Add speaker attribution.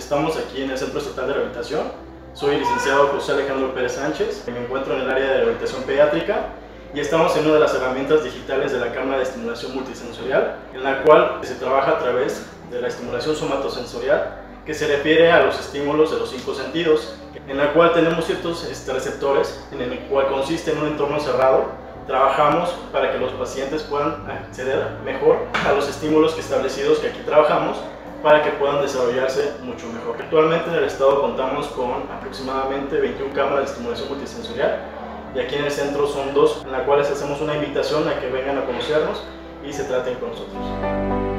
Speaker 1: Estamos aquí en el Centro Estatal de Rehabilitación. Soy el licenciado José Alejandro Pérez Sánchez. Me encuentro en el área de rehabilitación pediátrica y estamos en una de las herramientas digitales de la Cámara de Estimulación Multisensorial, en la cual se trabaja a través de la estimulación somatosensorial, que se refiere a los estímulos de los 5 sentidos, en la cual tenemos ciertos receptores, en el cual consiste en un entorno cerrado. Trabajamos para que los pacientes puedan acceder mejor a los estímulos establecidos que aquí trabajamos, para que puedan desarrollarse mucho mejor. Actualmente en el estado contamos con aproximadamente 21 cámaras de estimulación multisensorial y aquí en el centro son 2, en las cuales hacemos una invitación a que vengan a conocernos y se traten con nosotros.